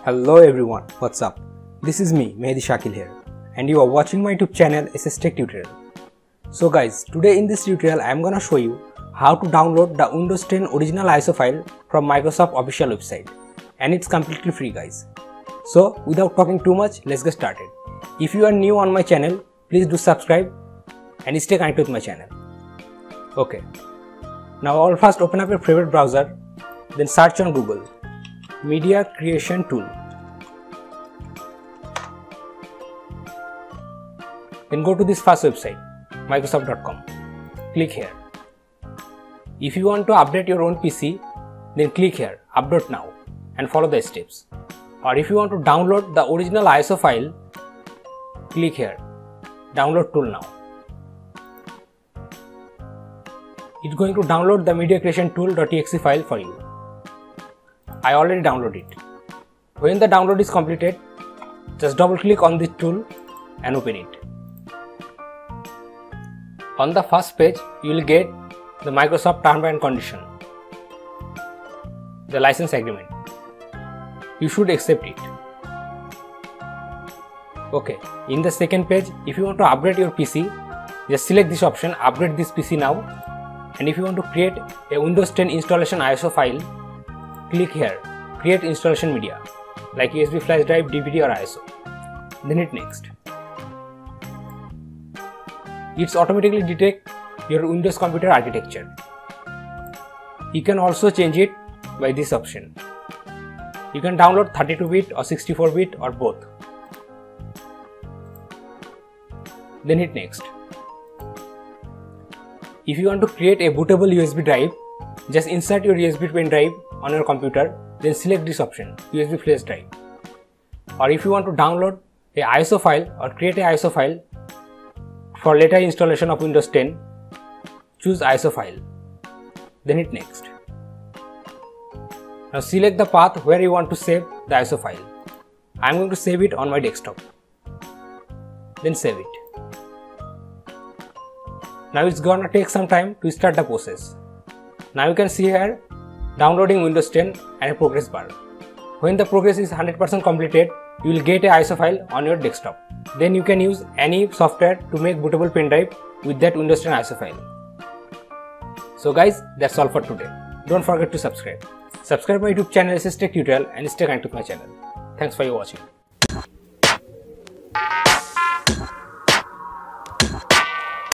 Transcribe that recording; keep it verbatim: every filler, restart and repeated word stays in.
Hello everyone, what's up? This is me, Mehdi Shakil here, and you are watching my YouTube channel SSTec tutorial. So guys, today in this tutorial I am gonna show you how to download the Windows ten original I S O file from Microsoft official website, and it's completely free guys. So without talking too much, let's get started. If you are new on my channel, please do subscribe and stay connected with my channel. Okay, now I'll first open up your favorite browser, then search on Google Media Creation Tool. Then go to this first website, microsoft dot com. Click here. If you want to update your own P C, then click here, update now, and follow the steps. Or if you want to download the original I S O file, click here, download tool now. It's going to download the media creation tool.exe file for you. I already downloaded it. When the download is completed, just double click on this tool and open it. On the first page, you will get the Microsoft terms and condition, the license agreement. You should accept it. Okay, in the second page, if you want to upgrade your P C, just select this option, upgrade this P C now. And if you want to create a Windows ten installation I S O file, click here, create installation media, like U S B flash drive, D V D or I S O. Then hit next. It's automatically detect your Windows computer architecture. You can also change it by this option. You can download thirty-two bit or sixty-four bit or both. Then hit next. If you want to create a bootable U S B drive, just insert your U S B pen drive on your computer, then select this option, U S B flash drive. Or if you want to download a I S O file or create a I S O file for later installation of Windows ten, choose I S O file. Then hit next. Now select the path where you want to save the I S O file. I am going to save it on my desktop. Then save it. Now it's gonna take some time to start the process. Now you can see here downloading Windows ten and a progress bar. When the progress is one hundred percent completed, you will get a I S O file on your desktop. Then you can use any software to make bootable pen drive with that Windows ten I S O file. So guys, that's all for today. Don't forget to subscribe. Subscribe my YouTube channel SSTec tutorial and stay connected with my channel. Thanks for your watching.